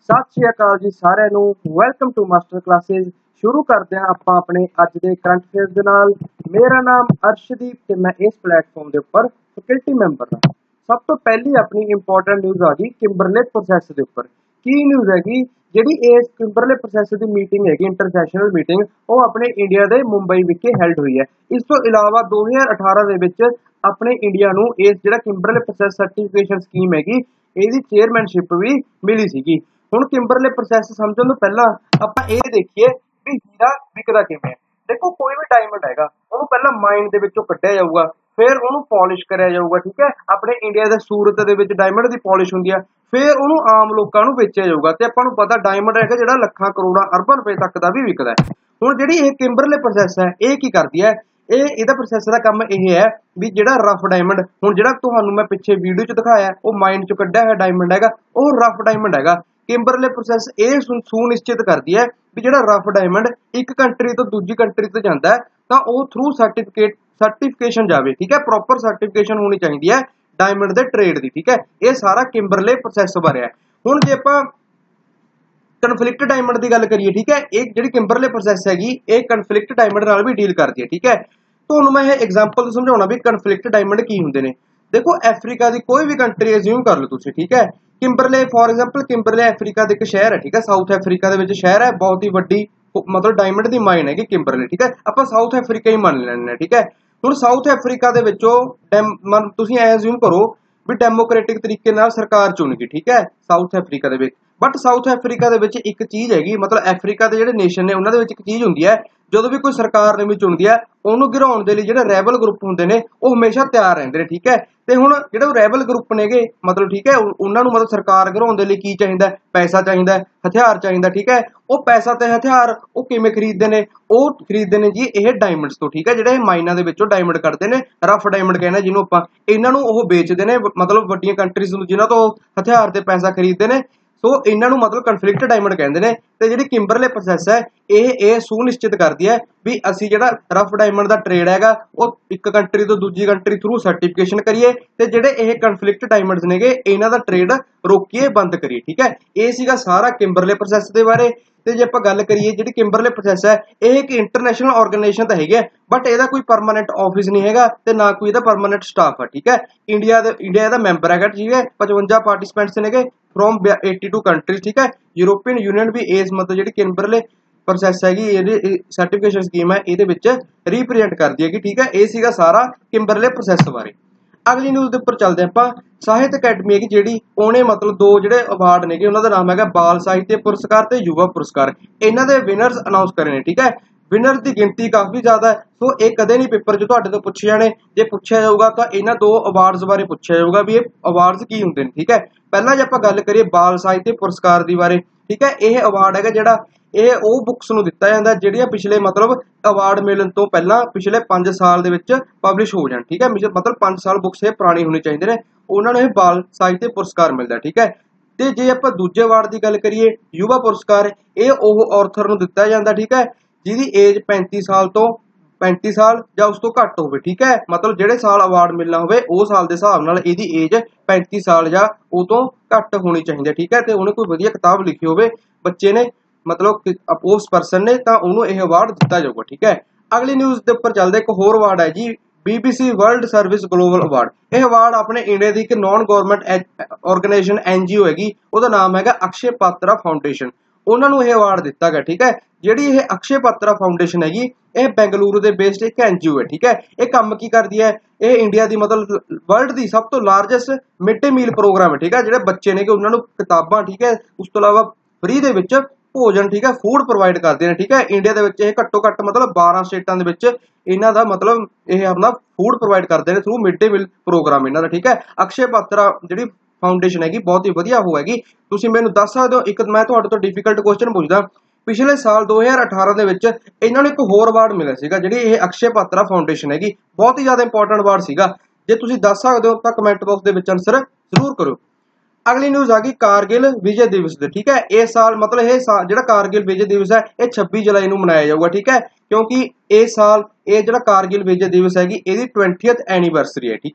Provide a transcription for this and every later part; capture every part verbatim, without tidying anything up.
सत श्री अकाल जी सारिਆਂ ਨੂੰ ਵੈਲਕਮ ਟੂ ਮਾਸਟਰ ਕਲਾਸਿਸ। ਸ਼ੁਰੂ ਕਰਦੇ ਹਾਂ ਆਪਾਂ ਆਪਣੇ ਅੱਜ ਦੇ ਕਰੰਟ ਅਫੇਅਰਸ ਦੇ ਨਾਲ। ਮੇਰਾ ਨਾਮ ਅਰਸ਼ਦੀਪ ਤੇ ਮੈਂ ਇਸ ਪਲੇਟਫਾਰਮ ਦੇ ਉੱਪਰ ਫੈਕਲਟੀ ਮੈਂਬਰ ਹਾਂ। ਸਭ ਤੋਂ ਪਹਿਲੀ ਆਪਣੀ ਇੰਪੋਰਟੈਂਟ ਨਿਊਜ਼ ਆ ਗਈ ਕਿੰਬਰਲੇ ਪ੍ਰੋਸੈਸ ਦੇ ਉੱਪਰ। ਕੀ ਨਿਊਜ਼ ਹੈਗੀ? ਜਿਹੜੀ ਇਸ ਕਿੰਬਰਲੇ ਪ੍ਰੋਸੈਸ ਦੀ ਮੀਟਿੰਗ ਹੈਗੀ ਇੰਟਰਨੈਸ਼ਨਲ ਮੀਟਿੰਗ, ਉਹ ਆਪਣੇ ਇੰਡੀਆ ਦੇ ਮੁੰਬਈ ਵਿਖੇ ਹੈਲਡ ਹੋਈ ਹੈ। ਇਸ ਤੋਂ ਇਲਾਵਾ ਦੋ ਹਜ਼ਾਰ ਅਠਾਰਾਂ ਦੇ ਵਿੱਚ ਆਪਣੇ ਇੰਡੀਆ ਨੂੰ ਇਸ ਜਿਹੜਾ ਕਿੰਬਰਲੇ ਪ੍ਰੋਸੈਸ ਸਰਟੀਫਿਕੇਸ਼ਨ ਸਕੀਮ ਹੈਗੀ ਇਹਦੀ ਚੇਅਰਮੈਨਸ਼ਿਪ ਵੀ ਮਿਲੀ ਸੀਗੀ। ਹੁਣ ਕਿੰਬਰਲੇ ਪ੍ਰੋਸੈਸ ਸਮਝਣ ਤੋਂ ਪਹਿਲਾਂ ਆਪਾਂ ਇਹ ਦੇਖੀਏ ਵੀ ਹੀਰਾ ਵਿਕਦਾ ਕਿਵੇਂ ਹੈ। ਦੇਖੋ, ਕੋਈ ਵੀ ਡਾਇਮੰਡ ਹੈਗਾ ਉਹਨੂੰ ਪਹਿਲਾਂ ਮਾਈਨ ਦੇ ਵਿੱਚੋਂ ਕੱਢਿਆ ਜਾਊਗਾ, ਫਿਰ ਉਹਨੂੰ ਪੋਲਿਸ਼ ਕਰਿਆ ਜਾਊਗਾ। ਠੀਕ ਹੈ, ਆਪਣੇ ਇੰਡੀਆ ਦੇ ਸੂਰਤ ਦੇ ਵਿੱਚ ਡਾਇਮੰਡ ਦੀ ਪੋਲਿਸ਼ ਹੁੰਦੀ ਆ, ਫਿਰ ਉਹਨੂੰ ਆਮ ਲੋਕਾਂ ਨੂੰ ਵੇਚਿਆ ਜਾਊਗਾ। ਤੇ ਆਪਾਂ ਨੂੰ ਪਤਾ ਡਾਇਮੰਡ ਹੈਗਾ ਜਿਹੜਾ ਲੱਖਾਂ ਕਰੋੜਾਂ ਅਰਬਾਂ ਰੁਪਏ ਤੱਕ ਦਾ ਵੀ ਵਿਕਦਾ ਹੈ। ਹੁਣ ਜਿਹੜੀ ਇਹ ਕਿੰਬਰਲੇ ਪ੍ਰੋਸੈਸ ਹੈ ਇਹ ਕੀ ਕਰਦੀ ਹੈ? ਇਹ ਇਹਦਾ ਪ੍ਰੋਸੈਸ ਦਾ ਕੰਮ ਇਹ ਹੈ ਵੀ ਜਿਹੜਾ ਰਫ ਡਾਇਮੰਡ, ਹੁਣ ਜਿਹੜਾ ਤੁਹਾਨੂੰ ਮੈਂ ਪਿੱਛੇ ਵੀਡੀਓ 'ਚ ਦਿਖਾਇਆ ਉਹ ਮਾਈਨ 'ਚੋਂ ਕੱਢਿਆ ਹੋਇਆ ਡਾਇਮੰਡ ਹੈਗਾ, ਉਹ ਰਫ ਡਾਇਮੰਡ ਹੈਗਾ। ਕਿੰਬਰਲੇ ਪ੍ਰੋਸੈਸ ਇਹ ਸੁਨਿਸ਼ਚਿਤ ਕਰਦੀ ਹੈ ਵੀ ਜਿਹੜਾ ਰਫ ਡਾਇਮੰਡ ਇੱਕ ਕੰਟਰੀ ਤੋਂ ਦੂਜੀ ਕੰਟਰੀ ਤੇ ਜਾਂਦਾ ਹੈ ਤਾਂ ਉਹ ਥਰੂ ਸਰਟੀਫਿਕੇਟ ਸਰਟੀਫਿਕੇਸ਼ਨ ਜਾਵੇ। ਠੀਕ ਹੈ, ਪ੍ਰੋਪਰ ਸਰਟੀਫਿਕੇਸ਼ਨ ਹੋਣੀ ਚਾਹੀਦੀ ਹੈ ਡਾਇਮੰਡ ਦੇ ਟ੍ਰੇਡ ਦੀ। ਠੀਕ ਹੈ, ਇਹ ਸਾਰਾ ਕਿੰਬਰਲੇ ਪ੍ਰੋਸੈਸ ਬਾਰੇ ਹੈ। ਹੁਣ ਜੇ ਆਪਾਂ ਕਨਫਲਿਕਟ ਡਾਇਮੰਡ ਦੀ ਗੱਲ ਕਰੀਏ, ਠੀਕ ਹੈ, ਇਹ ਜਿਹੜੀ ਕਿੰਬਰਲੇ ਪ੍ਰੋਸੈਸ ਹੈਗੀ ਇਹ ਕਨਫਲਿਕਟ ਡਾਇਮੰਡ ਨਾਲ ਵੀ ਡੀਲ ਕਰਦੀ ਹੈ। ਠੀਕ ਹੈ, ਤੁਹਾਨੂੰ ਮੈਂ ਇਹ ਐਗਜ਼ਾਮਪਲ ਤੋਂ ਸਮਝਾਉਣਾ ਵੀ ਕਨਫਲਿਕਟ ਡਾਇਮੰਡ ਕੀ ਹੁੰਦੇ ਨੇ। ਦੇਖੋ, ਅਫਰੀਕਾ ਦੀ ਕੋਈ ਵੀ ਕੰਟਰੀ ਅਸਿਊਮ ਕਰ ਲਓ ਤੁਸੀਂ। ਠੀਕ ਹੈ, Kimberley for example Kimberley Africa ਦਾ ਇੱਕ ਸ਼ਹਿਰ ਹੈ। ਠੀਕ ਹੈ, ਸਾਊਥ ਅਫਰੀਕਾ ਦੇ ਵਿੱਚ ਸ਼ਹਿਰ ਹੈ, ਬਹੁਤ ਹੀ ਵੱਡੀ ਮਤਲਬ ਡਾਇਮੰਡ ਦੀ ਮਾਈਨ ਹੈਗੀ ਕਿੰਬਰਲੇ। ਠੀਕ ਹੈ, ਆਪਾਂ ਸਾਊਥ ਅਫਰੀਕਾ ਹੀ ਮੰਨ ਲੈਂਦੇ ਹਾਂ। ਠੀਕ ਹੈ, ਹੁਣ ਸਾਊਥ ਅਫਰੀਕਾ ਦੇ ਵਿੱਚੋਂ ਤੁਸੀਂ ਐ ਅਸਿਊਮ ਕਰੋ ਵੀ ਡੈਮੋਕ੍ਰੈਟਿਕ ਤਰੀਕੇ ਨਾਲ ਸਰਕਾਰ ਚੁਣ ਗਈ। ਠੀਕ ਹੈ, ਸਾਊਥ ਅਫਰੀਕਾ ਦੇ ਵਿੱਚ, ਬਟ ਸਾਊਥ ਅਫਰੀਕਾ ਦੇ ਵਿੱਚ ਇੱਕ ਚੀਜ਼ ਹੈਗੀ, ਮਤਲਬ ਅਫਰੀਕਾ ਦੇ ਜਿਹੜੇ ਨੇਸ਼ਨ ਨੇ ਉਹਨਾਂ ਦੇ ਵਿੱਚ ਇੱਕ ਚੀਜ਼ ਹੁੰਦੀ ਹੈ, ਜਦੋਂ ਵੀ ਕੋਈ ਸਰਕਾਰ ਨਵੀਂ ਚੁਣਦੀ ਹੈ ਉਹਨੂੰ ਗਿਰਾਉਣ ਦੇ ਲਈ ਜਿਹੜੇ ਰੈਬਲ ਗਰੁੱਪ ਹੁੰਦੇ ਨੇ ਉਹ ਹਮੇਸ਼ਾ ਤਿਆਰ ਰਹਿੰਦੇ ਨੇ। ਠੀਕ ਹੈ, ਤੇ ਹੁਣ ਜਿਹੜੇ ਰੈਬਲ ਗਰੁੱਪ ਨੇਗੇ ਮਤਲਬ ਠੀਕ ਹੈ ਉਹਨਾਂ ਨੂੰ ਮਤਲਬ ਸਰਕਾਰ ਗਿਰਾਉਣ ਦੇ ਲਈ ਕੀ ਚਾਹੀਦਾ? ਪੈਸਾ ਚਾਹੀਦਾ, ਹਥਿਆਰ ਚਾਹੀਦਾ। ਠੀਕ ਹੈ, ਉਹ ਪੈਸਾ ਤੇ ਹਥਿਆਰ ਉਹ ਕਿਵੇਂ ਖਰੀਦਦੇ ਨੇ? ਉਹ ਖਰੀਦਦੇ ਨੇ ਜੀ ਇਹ ਡਾਇਮੰਡਸ ਤੋਂ। ਠੀਕ ਹੈ, ਜਿਹੜੇ ਮਾਈਨਾਂ ਦੇ ਵਿੱਚੋਂ ਡਾਇਮੰਡ ਕੱਢਦੇ ਨੇ, ਰਫ ਡਾਇਮੰਡ ਕਹਿੰਦੇ ਜਿਹਨੂੰ ਆਪਾਂ, ਇਹਨਾਂ ਨੂੰ ਉਹ ਵੇਚਦੇ ਨੇ ਮਤਲਬ ਵੱਡੀਆਂ ਕੰਟਰੀਜ਼ ਨੂੰ ਜਿਨ੍ਹਾਂ ਤੋਂ ਹਥਿਆਰ ਤੇ ਪੈਸਾ ਖਰੀਦਦੇ ਨੇ। ਸੋ ਇਹਨਾਂ ਨੂੰ ਮਤਲਬ ਕਨਫਲਿਕਟ ਡਾਇਮੰਡ ਕਹਿੰਦੇ ਨੇ। ਤੇ ਜਿਹੜੀ ਕਿੰਬਰਲੇ ਪ੍ਰੋਸੈਸ ਹੈ ਇਹ ਇਹ ਸੁਨਿਸ਼ਚਿਤ ਕਰਦੀ ਹੈ ਵੀ ਅਸੀਂ ਜਿਹੜਾ ਰਫ ਡਾਇਮੰਡ ਦਾ ਟ੍ਰੇਡ ਹੈਗਾ ਉਹ ਇੱਕ ਕੰਟਰੀ ਤੋਂ ਦੂਜੀ ਕੰਟਰੀ ਥਰੂ ਸਰਟੀਫਿਕੇਸ਼ਨ ਕਰੀਏ, ਤੇ ਜਿਹੜੇ ਇਹ ਕਨਫਲਿਕਟ ਡਾਇਮੰਡਸ ਨੇਗੇ ਇਹਨਾਂ ਦਾ ਟ੍ਰੇਡ ਰੋਕੀਏ, ਬੰਦ ਕਰੀਏ। ਠੀਕ ਹੈ, ਇਹ ਸੀਗਾ ਸਾਰਾ ਕਿੰਬਰਲੇ ਪ੍ਰੋਸੈਸ ਦੇ ਬਾਰੇ। ਤੇ ਜੇ ਆਪਾਂ ਗੱਲ ਕਰੀਏ ਜਿਹੜੀ ਕਿੰਬਰਲੇ ਪ੍ਰੋਸੈਸ ਹੈ ਇਹ ਇੱਕ ਇੰਟਰਨੈਸ਼ਨਲ ਆਰਗੇਨਾਈਜੇਸ਼ਨ ਤਾਂ ਹੈਗੀ ਹੈ, ਬਟ ਇਹਦਾ ਕੋਈ ਪਰਮਾਨੈਂਟ ਆਫਿਸ ਨਹੀਂ ਹੈਗਾ ਤੇ ਨਾ ਕੋਈ ਇਹਦਾ ਪਰਮਾਨੈਂਟ ਸਟਾਫ ਹੈ। ਠੀਕ ਹੈ, ਇੰਡੀਆ ਦਾ ਇੰਡੀਆ ਦਾ ਮੈਂਬਰ ਹੈਗਾ। ਠੀਕ ਹੈ, ਪਚਵੰਜਾ ਪਾਰਟਿਸਪੈਂਟਸ ਨੇਗੇ ਫਰੋਮ ਏਟੀ ਟੂ ਕੰਟਰੀਜ਼। ਠੀਕ ਹੈ, ਯੂਰੋਪੀਅਨ ਯੂਨੀਅਨ ਵੀ ਇਸ ਮਤਲਬ ਜਿਹੜੀ ਕਿੰਬਰਲੇ ਪ੍ਰੋਸੈਸ ਹੈਗੀ ਇਹਦੀ ਸਰਟੀਫਿਕੇਸ਼ਨ ਸਕੀਮ ਹੈ ਇਹਦੇ ਵਿੱਚ ਰੀਪ੍ਰੈਜ਼ੈਂਟ ਕਰਦੀ ਹੈਗੀ। ਠੀਕ ਹੈ, ਇਹ ਸੀਗਾ ਸਾਰਾ ਕਿੰਬਰਲੇ ਪ੍ਰੋਸੈਸ ਬਾਰੇ। ਅਗਲੀ ਨਿਊਜ਼ ਦੇ ਉੱਪਰ ਚੱਲਦੇ ਆਪਾਂ। ਸਾਹਿਤ ਅਕੈਡਮੀ ਹੈਗੀ ਜਿਹੜੀ, ਉਹਨੇ ਮਤਲਬ ਦੋ ਜਿਹੜੇ ਅਵਾਰਡ ਨੇਗੇ ਉਹਨਾਂ ਦਾ ਨਾਮ ਹੈਗਾ ਬਾਲ ਸਾਹਿਤਯ ਪੁਰਸਕਾਰ ਤੇ ਯੁਵਾ ਪੁਰਸਕਾਰ। ਇਹਨਾਂ ਦੇ ਵਿਨਰਸ ਅਨਾਉਂਸ ਕਰੇ ਨੇ। ਠੀਕ ਹੈ, ਵਿਨਰ ਦੀ ਗਿਣਤੀ ਕਾਫੀ ਜ਼ਿਆਦਾ ਹੈ, ਸੋ ਇਹ ਕਦੇ ਨਹੀਂ ਪੇਪਰ 'ਚ ਤੁਹਾਡੇ ਤੋਂ ਪੁੱਛੇ ਜਾਣੇ। ਜੇ ਪੁੱਛਿਆ ਜਾਊਗਾ ਤਾਂ ਇਹਨਾਂ ਦੋ ਅਵਾਰਡਸ ਬਾਰੇ ਪੁੱਛਿਆ ਜਾਊਗਾ ਵੀ ਇਹ ਅਵਾਰਡਸ ਕੀ ਹੁੰਦੇ ਨੇ। ਠੀਕ ਹੈ, ਪਹਿਲਾਂ ਜੇ ਆਪਾਂ ਗੱਲ ਕਰੀਏ ਬਾਲ ਸਾਹਿਤਯ ਪੁਰਸਕਾਰ ਦੀ ਬਾਰੇ, ਠੀਕ ਹੈ, ਇਹ ਅਵਾਰਡ ਹੈਗਾ ਜਿਹੜਾ ਇਹ ਉਹ ਬੁੱਕਸ ਨੂੰ ਦਿੱਤਾ ਜਾਂਦਾ ਜਿਹੜੀਆਂ ਪਿਛਲੇ ਮਤਲਬ ਅਵਾਰਡ ਮਿਲਣ ਤੋਂ ਪਹਿਲਾਂ ਪਿਛਲੇ ਪੰਜ ਸਾਲ ਦੇ ਵਿੱਚ ਪਬਲਿਸ਼ ਹੋ ਜਾਣ। ਠੀਕ ਹੈ, ਮਤਲਬ ਪੰਜ ਸਾਲ ਬੁੱਕਸ ਇਹ ਪੁਰਾਣੀ ਹੋਣੀ ਚਾਹੀਦੇ ਨੇ, ਉਹਨਾਂ ਨੂੰ ਇਹ ਬਾਲ ਸਾਹਿਤਯ ਪੁਰਸਕਾਰ ਮਿਲਦਾ। ਠੀਕ ਹੈ, ਤੇ ਜੇ ਆਪਾਂ ਦੂਜੇ ਅਵਾਰਡ ਦੀ ਗੱਲ ਕਰੀਏ ਯੁਵਾ ਪੁਰਸਕਾਰ, ਇਹ ਉਹ ਔਰਥਰ ਨੂੰ ਦਿੱਤਾ ਜਾਂਦਾ। ਠੀਕ ਹੈ, ਜਿਹਦੀ ਏਜ ਪੈਂਤੀ ਸਾਲ ਤੋਂ ਪੈਂਤੀ ਸਾਲ ਜਾਂ ਉਸ ਤੋਂ ਘੱਟ ਹੋਵੇ। ਠੀਕ ਹੈ, ਮਤਲਬ ਜਿਹੜੇ ਸਾਲ ਅਵਾਰਡ ਮਿਲਣਾ ਹੋਵੇ ਉਹ ਸਾਲ ਦੇ ਹਿਸਾਬ ਨਾਲ ਇਹਦੀ ਏਜ ਪੈਂਤੀ ਸਾਲ ਜਾਂ ਉਹ ਤੋਂ ਘੱਟ ਹੋਣੀ ਚਾਹੀਦੀ ਹੈ। ਠੀਕ ਹੈ, ਤੇ ਉਹਨੇ ਕੋਈ ਵਧੀਆ ਕਿਤਾਬ ਲਿਖੀ ਹੋਵੇ ਬੱਚੇ ਨੇ, ਮਤਲਬ ਉਸ ਪਰਸਨ ਨੇ, ਤਾਂ ਉਹਨੂੰ ਇਹ ਅਵਾਰਡ ਦਿੱਤਾ ਜਾਊਗਾ। ਠੀਕ ਹੈ, ਅਗਲੀ ਨਿਊਜ਼ ਦੇ ਉੱਪਰ ਚੱਲਦੇ। ਇੱਕ ਹੋਰ ਅਵਾਰਡ ਹੈ ਜੀ BBC world service global award. ਇਹ ਅਵਾਰਡ ਆਪਣੇ ਇੰਡੀਆ ਦੀ ਇੱਕ ਨਾਨ ਗਵਰਨਮੈਂਟ ਆਰਗੇਨਾਈਜੇਸ਼ਨ ਐਨਜੀਓ ਹੈਗੀ, ਉਹਦਾ ਨਾਮ ਹੈਗਾ ਅਕਸ਼ੇ ਪਾਤਰਾ ਫਾਊਂਡੇਸ਼ਨ। ਉਹਨਾਂ ਨੂੰ ਇਹ ਅਵਾਰਡ ਦਿੱਤਾ ਗਿਆ। ਠੀਕ ਹੈ, ਜਿਹੜੀ ਇਹ ਅਕਸ਼ੇ ਪਾਤਰਾ ਫਾਊਂਡੇਸ਼ਨ ਹੈਗੀ ਇਹ ਬੈਂਗਲੁਰੂ ਦੇ ਬੇਸਡ ਇੱਕ ਐਨਜੀਓ ਹੈ। ਠੀਕ ਹੈ, ਇਹ ਕੰਮ ਕੀ ਕਰਦੀ ਹੈ? ਇਹ ਇੰਡੀਆ ਦੀ ਮਤਲਬ ਵਰਲਡ ਦੀ ਸਭ ਤੋਂ largest mid day meal programme ਹੈ। ਠੀਕ ਹੈ, ਜਿਹੜੇ ਬੱਚੇ ਨੇਗੇ ਉਹਨਾਂ ਨੂੰ ਕਿਤਾਬਾਂ, ਠੀਕ ਹੈ, ਉਸ ਤੋਂ ਇਲਾਵਾ ਫ੍ਰੀ ਦੇ ਵਿੱਚ ਭੋਜਨ, ਠੀਕ ਹੈ, ਫੂਡ ਪ੍ਰੋਵਾਈਡ ਕਰਦੇ ਨੇ। ਠੀਕ ਹੈ, ਇੰਡੀਆ ਦੇ ਵਿੱਚ ਇਹ ਘੱਟੋ ਘੱਟ ਮਤਲਬ ਬਾਰਾਂ ਸਟੇਟਾਂ ਦੇ ਵਿੱਚ ਇਹਨਾਂ ਦਾ ਮਤਲਬ ਇਹ ਆਪਣਾ ਫੂਡ ਪ੍ਰੋਵਾਈਡ ਕਰਦੇ ਨੇ through mid day meal programme ਇਹਨਾਂ ਦਾ। ਠੀਕ ਹੈ, ਅਕਸ਼ੇ ਪਾਤਰਾ ਜਿਹੜੀ ਫਾਊਂਡੇਸ਼ਨ ਹੈਗੀ ਬਹੁਤ ਹੀ ਵਧੀਆ ਉਹ ਹੈਗੀ। ਤੁਸੀਂ ਮੈਨੂੰ ਦੱਸ ਸਕਦੇ ਹੋ, ਇੱਕ ਮੈਂ ਤੁਹਾਡੇ ਤੋਂ ਡਿਫੀਕਲਟ ਕੁਐਸਚਨ ਪੁੱਛਦਾ, ਪਿਛਲੇ ਸਾਲ ਦੋ ਹਜ਼ਾਰ ਅਠਾਰਾਂ ਦੇ ਵਿੱਚ ਇਹਨਾਂ ਨੂੰ ਇੱਕ ਹੋਰ ਅਵਾਰਡ ਮਿਲਿਆ ਸੀਗਾ, ਜਿਹੜੀ ਇਹ ਅਕਸ਼ੇ ਪਾਤਰਾ ਫਾਊਂਡੇਸ਼ਨ ਹੈਗੀ, ਬਹੁਤ ਹੀ ਜ਼ਿਆਦਾ ਇੰਪੋਰਟੈਂਟ ਅਵਾਰਡ ਸੀਗਾ। ਜੇ ਤੁਸੀਂ ਦੱਸ ਸਕਦੇ ਹੋ ਤਾਂ ਕਮੈਂਟ ਬਾਕਸ ਦੇ ਵਿੱਚ ਆਨਸਰ ਜ਼ਰੂਰ ਕਰੋ। ਅਗਲੀ ਨਿਊਜ਼ ਆ ਗਈ ਕਾਰਗਿਲ ਵਿਜੇ ਦਿਵਸ ਦੇ। ਠੀਕ ਹੈ, ਇਸ ਸਾਲ ਮਤਲਬ ਇਹ ਜਿਹੜਾ ਕਾਰਗਿਲ ਵਿਜੇ ਦਿਵਸ ਹੈ ਇਹ ਛੱਬੀ ਜੁਲਾਈ ਨੂੰ ਮਨਾਇਆ ਜਾਊਗਾ। ਠੀਕ ਹੈ, ਕਿਉਂਕਿ ਇਸ ਸਾਲ ਇਹ ਜਿਹੜਾ ਕਾਰਗਿਲ ਵਿਜੇ ਦਿਵਸ ਹੈਗੀ ਇਹਦੀ ਟਵੈਂਟੀਅਥ ਐਨੀਵਰਸਰੀ ਹੈ। ਠੀਕ ਹੈ,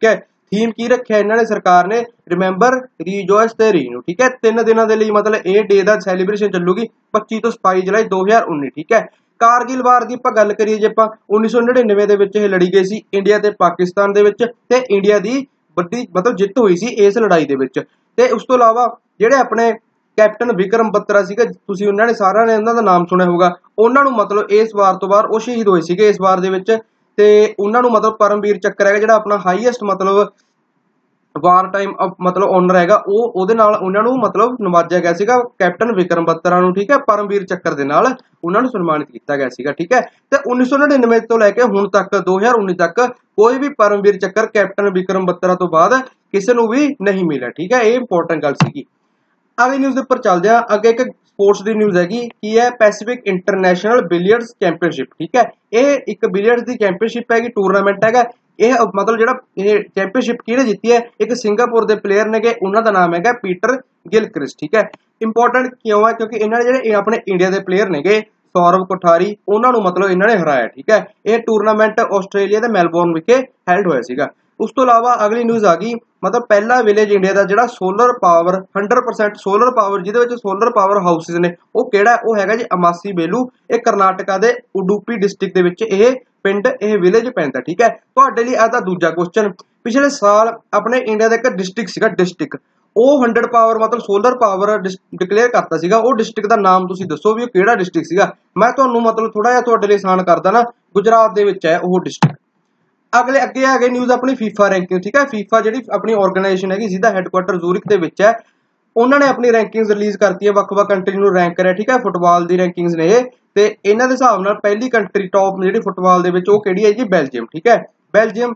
ਥੀਮ ਕੀ ਰੱਖਿਆ ਇਹਨਾਂ ਨੇ ਸਰਕਾਰ ਨੇ, ਰਿਮੈਂਬਰ ਰੀਜੋਇਸ ਤੇ ਰੀਨਿਊ, ਠੀਕ ਹੈ। ਤਿੰਨ ਦਿਨਾਂ ਦੇ ਲਈ ਮਤਲਬ ਇਹ ਡੇ ਦਾ ਸੈਲੀਬ੍ਰੇਸ਼ਨ ਚੱਲੂਗੀ ਪੱਚੀ ਤੋਂ ਸਤਾਈ ਜੁਲਾਈ ਦੋ ਹਜ਼ਾਰ ਉੱਨੀ, ਠੀਕ ਹੈ। ਕਾਰਗਿਲ ਵਾਰ ਦੀ ਆਪਾਂ ਗੱਲ ਕਰੀਏ ਜੇ ਆਪਾਂ ਉੱਨੀ ਸੌ ਨੜਿਨਵੇਂ ਦੇ ਵਿੱਚ ਇਹ ਲੜੀ ਗਈ ਸੀ ਇੰਡੀਆ ਤੇ ਪਾਕਿਸਤਾਨ ਦੇ ਵਿੱਚ, ਤੇ ਇੰਡੀਆ ਦੀ ਵੱਡੀ ਮਤਲਬ ਜਿੱਤ ਹੋਈ ਸੀ ਇਸ ਲੜਾਈ ਦੇ ਵਿੱਚ। ਤੇ ਉਸ ਤੋਂ ਇਲਾਵਾ ਜਿਹੜੇ ਆਪਣੇ ਕੈਪਟਨ ਵਿਕਰਮ ਬੱਤਰਾ ਸੀਗਾ, ਤੁਸੀਂ ਉਹਨਾਂ ਨੇ ਸਾਰਿਆਂ ਨੇ ਉਹਨਾਂ ਦਾ ਨਾਮ ਸੁਣਿਆ ਹੋਊਗਾ, ਉਹਨਾਂ ਨੂੰ ਮਤਲਬ ਇਸ ਵਾਰ ਤੋਂ ਬਾਅਦ ਉਹ ਸ਼ਹੀਦ ਹੋਏ ਸੀਗੇ ਇਸ ਵਾਰ ਦੇ ਵਿੱਚ, ਤੇ ਉਹਨਾਂ ਨੂੰ ਮਤਲਬ ਪਰਮਵੀਰ ਚੱਕਰ ਹੈਗਾ ਜਿਹੜਾ ਆਪਣਾ ਹਾਈਐਸਟ ਮਤਲਬ ਵਾਰ ਟਾਈਮ ਮਤਲਬ ਓਨਰ ਹੈਗਾ, ਉਹ ਉਹਦੇ ਨਾਲ ਉਹਨਾਂ ਨੂੰ ਮਤਲਬ ਨਵਾਜਿਆ ਗਿਆ ਸੀਗਾ ਕੈਪਟਨ ਵਿਕਰਮ ਬੱਤਰਾ ਨੂੰ, ਠੀਕ ਹੈ। ਪਰਮਵੀਰ ਚੱਕਰ ਦੇ ਨਾਲ ਉਹਨਾਂ ਨੂੰ ਸਨਮਾਨਿਤ ਕੀਤਾ ਗਿਆ ਸੀਗਾ, ਠੀਕ ਹੈ। ਤੇ ਉੱਨੀ ਸੌ ਨੜਿਨਵੇਂ ਤੋਂ ਲੈ ਕੇ ਹੁਣ ਤੱਕ ਦੋ ਹਜ਼ਾਰ ਉੱਨੀ ਤੱਕ ਕੋਈ ਵੀ ਪਰਮਵੀਰ ਚੱਕਰ ਕੈਪਟਨ ਵਿਕਰਮ ਬੱਤਰਾ ਤੋਂ ਬਾਅਦ ਕਿਸੇ ਨੂੰ ਵੀ ਨਹੀਂ ਮਿਲਿਆ, ਠੀਕ ਹੈ। ਇਹ ਇੰਪੋਰਟੈਂਟ ਗੱਲ ਸੀਗੀ। ਅਗਲੀ ਨਿਊਜ਼ ਦੇ ਉੱਪਰ ਚੱਲਦੇ ਆ। ਅੱਗੇ ਇੱਕ ਸਪੋਰਟਸ ਦੀ ਨਿਊਜ਼ ਹੈਗੀ, ਕੀ ਹੈ, ਪੈਸੀਫਿਕ ਇੰਟਰਨੈਸ਼ਨਲ ਬਿਲੀਅਰਡਸ ਚੈਂਪੀਅਨਸ਼ਿਪ, ਠੀਕ ਹੈ। ਇਹ ਇੱਕ ਬਿਲੀਅਰਡਸ ਦੀ ਚੈਂਪੀਅਨਸ਼ਿਪ ਹੈਗੀ, ਟੂਰਨਾਮੈਂਟ ਹੈਗਾ। ਇਹ ਮਤਲਬ ਜਿਹੜਾ ਇਹ ਚੈਂਪੀਅਨਸ਼ਿਪ ਕਿਹਨੇ ਜਿੱਤੀ ਹੈ, ਇੱਕ ਸਿੰਗਾਪੁਰ ਦੇ ਪਲੇਅਰ ਨੇਗੇ, ਉਹਨਾਂ ਦਾ ਨਾਮ ਹੈਗਾ ਪੀਟਰ ਗਿਲਕ੍ਰਿਸਟ, ਠੀਕ ਹੈ। ਇੰਪੋਰਟੈਂਟ ਕਿਉਂ ਹੈ, ਕਿਉਂਕਿ ਇਹਨਾਂ ਨੇ ਜਿਹੜੇ ਆਪਣੇ ਇੰਡੀਆ ਦੇ ਪਲੇਅਰ ਨੇਗੇ ਸੌਰਵ ਕੋਠਾਰੀ, ਉਹਨਾਂ ਨੂੰ ਮਤਲਬ ਇਹਨਾਂ ਨੇ ਹਰਾਇਆ, ਠੀਕ ਹੈ। ਇਹ ਟੂਰਨਾਮੈਂਟ ਆਸਟ੍ਰੇਲੀਆ ਦੇ ਮੈਲਬੌਰਨ ਵਿਖੇ ਹੈਲਡ ਹੋਇਆ ਸੀਗਾ। ਉਸ ਤੋਂ ਇਲਾਵਾ ਅਗਲੀ ਨਿਊਜ਼ ਆ ਗਈ, ਮਤਲਬ ਪਹਿਲਾ ਵਿਲੇਜ ਇੰਡੀਆ ਦਾ ਜਿਹੜਾ solar power hundred percent solar power ਜਿਹਦੇ ਵਿੱਚ ਸੋਲਰ ਪਾਵਰ ਹਾਊਸਿਸ ਨੇ, ਉਹ ਕਿਹੜਾ, ਉਹ ਹੈਗਾ ਜੀ ਅਮਾਸੀ ਬੇਲੂ। ਇਹ ਕਰਨਾਟਕਾ ਦੇ ਉਡੂਪੀ ਡਿਸਟ੍ਰਿਕਟ ਦੇ ਵਿੱਚ ਇਹ ਪਿੰਡ ਇਹ ਵਿਲੇਜ ਪੈਂਦਾ, ਠੀਕ ਹੈ। ਤੁਹਾਡੇ ਲਈ ਅੱਜ ਦਾ ਦੂਜਾ ਕੁਐਸਚਨ, ਪਿਛਲੇ ਸਾਲ ਆਪਣੇ ਇੰਡੀਆ ਦਾ ਇੱਕ ਡਿਸਟ੍ਰਿਕਟ ਸੀਗਾ, ਡਿਸਟ੍ਰਿਕਟ ਉਹ ਹੰਡਰਡ ਪਾਵਰ ਮਤਲਬ ਸੋਲਰ ਪਾਵਰ ਡਿਕਲੇਅਰ ਕਰਤਾ ਸੀਗਾ, ਉਹ ਡਿਸਟ੍ਰਿਕਟ ਦਾ ਨਾਮ ਤੁਸੀਂ ਦੱਸੋ ਵੀ ਉਹ ਕਿਹੜਾ ਡਿਸਟ੍ਰਿਕਟ ਸੀਗਾ। ਮੈਂ ਤੁਹਾਨੂੰ ਮਤਲਬ ਥੋੜਾ ਜਿਹਾ ਤੁਹਾਡੇ ਲਈ ਆਸਾਨ ਕਰਦਾ ਨਾ, ਗੁਜਰਾਤ ਦੇ ਵਿੱਚ ਹੈ ਉਹ ਡਿਸਟ੍ਰਿਕਟ। ਅਗਲੇ ਅੱਗੇ ਆ ਗਏ ਨਿਊਜ਼ ਆਪਣੀ ਫੀਫਾ ਰੈਂਕਿੰਗ, ਠੀਕ ਹੈ। ਫੀਫਾ ਜਿਹੜੀ ਆਪਣੀ ਆਰਗੇਨਾਈਜੇਸ਼ਨ ਹੈਗੀ ਜਿਹਦਾ ਹੈਡਕੁਆਟਰ ਜ਼ੂਰਿਕ ਦੇ ਵਿੱਚ ਹੈ, ਉਹਨਾਂ ਨੇ ਆਪਣੀ ਰੈਂਕਿੰਗਸ ਰਿਲੀਜ਼ ਕਰਤੀ ਹੈ, ਵੱਖ-ਵੱਖ ਕੰਟਰੀ ਨੂੰ ਰੈਂਕ ਕਰਿਆ, ਠੀਕ ਹੈ। ਫੁੱਟਬਾਲ ਦੀ ਰੈਂਕਿੰਗਸ ਨੇ ਇਹ, ਤੇ ਇਹਨਾਂ ਦੇ ਹਿਸਾਬ ਨਾਲ ਪਹਿਲੀ ਕੰਟਰੀ ਟੌਪ ਜਿਹੜੀ ਫੁੱਟਬਾਲ ਦੇ ਵਿੱਚ ਉਹ ਕਿਹੜੀ ਹੈ ਜੀ, ਬੈਲਜੀਅਮ, ਠੀਕ ਹੈ। ਬੈਲਜੀਅਮ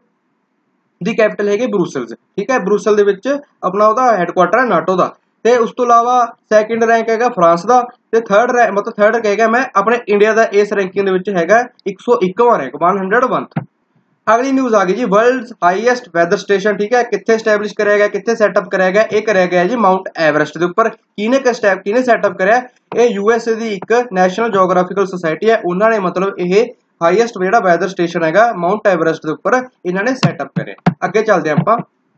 ਦੀ ਕੈਪੀਟਲ ਹੈਗੀ ਬਰੂਸਲਸ, ਠੀਕ ਹੈ। ਬਰੂਸਲ ਦੇ ਵਿੱਚ ਆਪਣਾ ਉਹਦਾ ਹੈਡਕੁਆਟਰ ਹੈ ਨਾਟੋ ਦਾ। ਤੇ ਉਸ ਤੋਂ ਇਲਾਵਾ ਸੈਕਿੰਡ ਰੈਂਕ ਹੈਗਾ ਫਰਾਂਸ ਦਾ, ਤੇ ਥਰਡ ਰੈਂਕ ਮਤਲਬ ਥਰਡ ਕਹੇਗਾ ਮੈਂ ਆਪਣੇ ਇੰਡੀਆ ਦਾ ਇਸ ਰੈਂਕਿੰਗ ਦੇ ਵਿੱਚ ਹੈਗਾ ਇੱਕ ਸੌ ਇੱਕਵਾਂ ਰੈਂਕ, ਇੱਕ ਸੌ ਇੱਕ। ਅਗਲੀ ਨਿਊਜ਼ ਆ ਗਈ ਜੀ, ਵਰਲਡਸ ਹਾਈਐਸਟ ਵੈਦਰ ਸਟੇਸ਼ਨ, ਠੀਕ ਹੈ। ਕਿੱਥੇ ਸਟੈਬਲਿਸ਼ ਕਰਿਆ ਗਿਆ, ਕਿੱਥੇ ਸੈਟਅਪ ਕਰਿਆ ਗਿਆ, ਇਹ ਕਰਿਆ ਗਿਆ ਜੀ ਮਾਊਂਟ ਐਵਰੈਸਟ ਦੇ ਉੱਪਰ। ਕਿਹਨੇ ਸਟੈਪ ਕਿਹਨੇ ਸੈਟਅਪ ਕਰਿਆ, ਇਹ ਯੂਐਸਏ ਦੀ ਇੱਕ ਨੈਸ਼ਨਲ ਜੀਓਗ੍ਰਾਫਿਕਲ ਸੁਸਾਇਟੀ ਹੈ, ਉਹਨਾਂ ਨੇ ਮਤਲਬ ਇਹ ਹਾਈਐਸਟ ਜਿਹੜਾ ਵੈਦਰ ਸਟੇਸ਼ਨ ਹੈਗਾ ਮਾਊਂਟ ਐਵਰੈਸਟ ਦੇ ਉੱਪਰ ਇਹਨਾਂ ਨੇ ਸੈਟਅਪ ਕਰਿਆ। ਅੱਗੇ ਚੱਲਦੇ ਆਪਾਂ,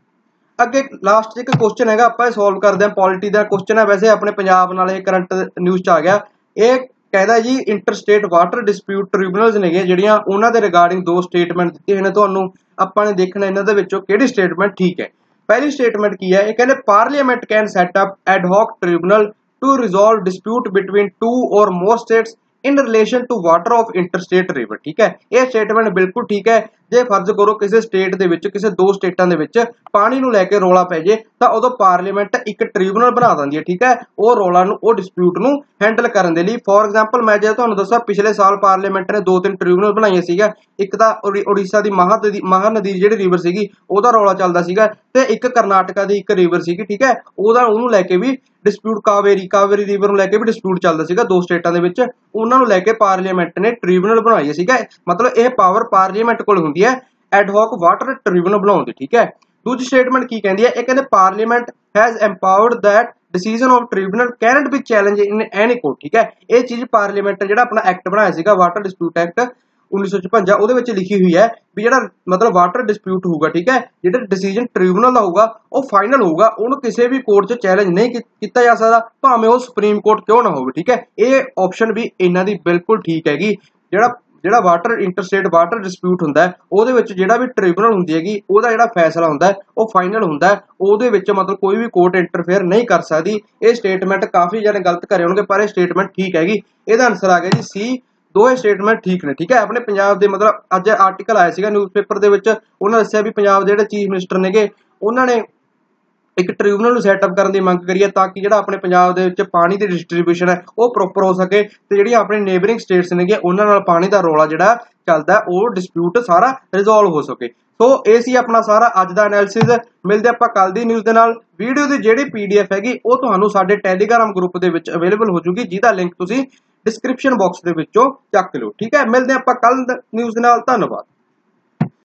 ਅੱਗੇ ਲਾਸਟ ਇੱਕ ਕੁਐਸਚਨ ਹੈਗਾ ਆਪਾਂ ਇਹ ਸੋਲਵ ਕਰਦੇ ਹਾਂ, ਪੋਲਿਟੀ ਦਾ ਕੁਐਸਚਨ ਹੈ, ਵੈਸੇ ਆਪਣੇ ਪੰਜਾਬ ਨਾਲ ਇਹ ਕਰੰਟ ਨਿਊਜ਼ ਚ ਆ ਗਿਆ। ਇਹ ਕਹਿੰਦਾ ਜੀ ਇੰਟਰਸਟੇਟ ਵਾਟਰ ਡਿਸਪਿਊਟ ਟ੍ਰਿਬਿਊਨਲਸ ਨੇਗੇ ਜਿਹੜੀਆਂ, ਉਹਨਾਂ ਦੇ ਰਿਗਾਰਡਿੰਗ ਦੋ ਸਟੇਟਮੈਂਟ ਦਿੱਤੇ ਨੇ ਤੁਹਾਨੂੰ, ਆਪਾਂ ਨੇ ਦੇਖਣਾ ਇਹਨਾਂ ਦੇ ਵਿੱਚੋਂ ਕਿਹੜੀ ਸਟੇਟਮੈਂਟ ਠੀਕ ਹੈ। ਪਹਿਲੀ ਸਟੇਟਮੈਂਟ ਕੀ ਹੈ, ਇਹ ਕਹਿੰਦੇ parliament can set up ad hoc tribunal to resolve dispute between two or more states in relation to water of interstate river, ਠੀਕ ਹੈ। ਇਹ ਸਟੇਟਮੈਂਟ ਬਿਲਕੁਲ ਠੀਕ ਹੈ। ਜੇ ਫਰਜ਼ ਕਰੋ ਕਿਸੇ ਸਟੇਟ ਦੇ ਵਿੱਚ, ਕਿਸੇ ਦੋ ਸਟੇਟਾਂ ਦੇ ਵਿੱਚ ਪਾਣੀ ਨੂੰ ਲੈ ਕੇ ਰੌਲਾ ਪੈ ਜੇ, ਤਾਂ ਉਦੋਂ ਪਾਰਲੀਮੈਂਟ ਇੱਕ ਟ੍ਰਿਬਿਊਨਲ ਬਣਾ ਦਿੰਦੀ ਹੈ, ਠੀਕ ਹੈ, ਉਹ ਰੌਲਾ ਨੂੰ ਉਹ ਡਿਸਪਿਊਟ ਨੂੰ ਹੈਂਡਲ ਕਰਨ ਦੇ ਲਈ। ਫੋਰ ਐਗਜ਼ਾਮਪਲ ਮੈਂ ਜੇ ਤੁਹਾਨੂੰ ਦੱਸਾਂ, ਪਿਛਲੇ ਸਾਲ ਪਾਰਲੀਮੈਂਟ ਨੇ ਦੋ ਤਿੰਨ ਟ੍ਰਿਬਿਊਨਲ ਬਣਾਈਆਂ ਸੀਗਾ। ਇੱਕ ਤਾਂ ਉੜੀਸਾ ਦੀ ਮਹਾਨਦੀ ਮਹਾਨਦੀ ਜਿਹੜੀ ਰਿਵਰ ਸੀਗੀ ਉਹਦਾ ਰੌਲਾ ਚੱਲਦਾ ਸੀਗਾ, ਤੇ ਇੱਕ ਕਰਨਾਟਕਾ ਦੀ ਇੱਕ ਰਿਵਰ ਸੀਗੀ, ਠੀਕ ਹੈ, ਉਹਦਾ ਉਹਨੂੰ ਲੈ ਕੇ ਵੀ ਡਿਸਪਿਊਟ, ਕਾਵੇਰੀ ਕਾਵੇਰੀ ਰਿਵਰ ਨੂੰ ਲੈ ਕੇ ਵੀ ਡਿਸਪਿਊਟ ਚੱਲਦਾ ਸੀਗਾ ਦੋ ਸਟੇਟਾਂ ਦੇ ਵਿੱਚ, ਉਹਨਾਂ ਨੂੰ ਲੈ ਕੇ ਪਾਰਲੀਮੈਂਟ ਨੇ ਟ੍ਰਿਬਿਊਨਲ ਬਣਾਈ ਸੀਗਾ। ਮਤਲਬ ਇਹ ਪਾਵਰ ਪਾਰਲੀਮੈਂਟ ਕੋਲ ਹੁੰਦੀ ਹੈ ਐਡਹੌਕ ਵਾਟਰ ਟ੍ਰਿਬਿਊਨਲ ਬਣਾਉਣ ਦੀ, ਠੀਕ ਹੈ। ਦੂਜੀ ਸਟੇਟਮੈਂਟ ਕੀ ਕਹਿੰਦੀ ਹੈ, ਇਹ ਕਹਿੰਦੇ parliament has empowered that decision of tribunal cannot be challenge in any court, ਠੀਕ ਹੈ। ਇਹ ਚੀਜ਼ ਪਾਰਲੀਮੈਂਟ ਜਿਹੜਾ ਆਪਣਾ ਐਕਟ ਬਣਾਇਆ ਸੀਗਾ ਵਾਟਰ ਡਿਸਪਿਊਟ ਐਕਟ ਉੱਨੀ ਸੌ ਛਪੰਜਾ, ਉਹਦੇ ਵਿੱਚ ਲਿਖੀ ਹੋਈ ਹੈ ਵੀ ਜਿਹੜਾ ਮਤਲਬ ਵਾਟਰ ਡਿਸਪਿਊਟ ਹੋਊਗਾ, ਠੀਕ ਹੈ, ਜਿਹੜਾ ਡਿਸੀਜਨ ਟ੍ਰਿਬਿਊਨਲ ਦਾ ਹੋਊਗਾ ਉਹ ਫਾਈਨਲ ਹੋਊਗਾ, ਉਹਨੂੰ ਕਿਸੇ ਵੀ ਕੋਰਟ 'ਚ ਚੈਲੰਜ ਨਹੀਂ ਕੀਤਾ ਜਾ ਸਕਦਾ, ਭਾਵੇਂ ਉਹ ਸੁਪਰੀਮ ਕੋਰਟ ਕਿਉਂ ਨਾ ਹੋਵੇ, ਠੀਕ ਹੈ। ਇਹ ਆਪਸ਼ਨ ਵੀ ਇਹਨਾਂ ਦੀ ਬਿਲਕੁਲ ਠੀਕ ਹੈਗੀ। ਜਿਹੜਾ ਜਿਹੜਾ ਵਾਟਰ ਇੰਟਰਸਟੇਟ ਵਾਟਰ ਡਿਸਪਿਊਟ ਹੁੰਦਾ ਹੈ, ਉਹਦੇ ਵਿੱਚ ਜਿਹੜਾ ਵੀ ਟ੍ਰਿਬਿਊਨਲ ਹੁੰਦੀ ਹੈਗੀ, ਉਹਦਾ ਜਿਹੜਾ ਫੈਸਲਾ ਹੁੰਦਾ ਹੈ ਉਹ ਫਾਈਨਲ ਹੁੰਦਾ ਹੈ, ਉਹਦੇ ਵਿੱਚ ਮਤਲਬ ਕੋਈ ਵੀ ਕੋਰਟ ਇੰਟਰਫੇਅਰ ਨਹੀਂ ਕਰ ਸਕਦੀ। ਇਹ ਸਟੇਟਮੈਂਟ ਕਾਫੀ ਜਣੇ ਗਲਤ ਕਰੇ ਹੋਣਗੇ, ਪਰ ਇਹ ਸਟੇਟਮੈਂਟ ਠੀਕ ਹੈਗੀ। ਇਹਦਾ ਆਨਸਰ ਆ ਗਿਆ ਜੀ ਸੀ, ਦੋਵੇਂ ਸਟੇਟਮੈਂਟ ਠੀਕ ਨੇ, ਠੀਕ ਹੈ। ਆਪਣੇ ਪੰਜਾਬ ਦੇ ਮਤਲਬ ਅੱਜ ਆਰਟੀਕਲ ਆਇਆ ਸੀਗਾ ਨਿਊਜ਼ਪੇਪਰ ਦੇ ਵਿੱਚ, ਉਹਨਾਂ ਦੱਸਿਆ ਵੀ ਪੰਜਾਬ ਦੇ ਜਿਹੜੇ ਚੀਫ ਮਿਨਿਸਟਰ ਨੇਗੇ ਉਹਨਾਂ ਨੇ ਇੱਕ ਟ੍ਰਿਬਿਊਨਲ ਨੂੰ ਸੈਟਅਪ ਕਰਨ ਦੀ ਮੰਗ ਕਰੀ ਹੈ, ਤਾਂ ਕਿ ਜਿਹੜਾ ਆਪਣੇ ਪੰਜਾਬ ਦੇ ਵਿੱਚ ਪਾਣੀ ਦੀ ਡਿਸਟ੍ਰੀਬਿਊਸ਼ਨ ਹੈ ਉਹ ਪ੍ਰੋਪਰ ਹੋ ਸਕੇ, ਤੇ ਜਿਹੜੀਆਂ ਆਪਣੇ ਨੇਬਰਿੰਗ ਸਟੇਟਸ ਨੇਗੇ ਉਹਨਾਂ ਨਾਲ ਪਾਣੀ ਦਾ ਰੌਲਾ ਜਿਹੜਾ ਚੱਲਦਾ ਉਹ ਡਿਸਪਿਊਟ ਸਾਰਾ ਰਿਜ਼ੋਲਵ ਹੋ ਸਕੇ। ਸੋ ਇਹ ਸੀ ਆਪਣਾ ਸਾਰਾ ਅੱਜ ਦਾ ਐਨਾਲਿਸਿਸ। ਮਿਲਦੇ ਆਪਾਂ ਕੱਲ ਦੀ ਨਿਊਜ਼ ਦੇ ਨਾਲ। ਵੀਡੀਓ ਦੀ ਜਿਹੜੀ ਪੀਡੀਐਫ ਹੈਗੀ ਉਹ ਤੁਹਾਨੂੰ ਸਾਡੇ ਟੈਲੀਗ੍ਰਾਮ ਗਰੁੱਪ ਦੇ ਵਿੱਚ ਅਵੇਲੇਬਲ ਹੋ ਜੂਗੀ, ਜਿਹਦਾ ਲਿੰਕ ਤੁਸੀਂ ਡਿਸਕ੍ਰਿਪਸ਼ਨ ਬਾਕਸ ਦੇ ਵਿੱਚੋਂ ਚੱਕ ਲਓ, ਠੀਕ ਹੈ। ਮਿਲਦੇ ਆਪਾਂ ਕੱਲ ਨਿਊਜ਼ ਦੇ ਨਾਲ, ਧੰਨਵਾਦ।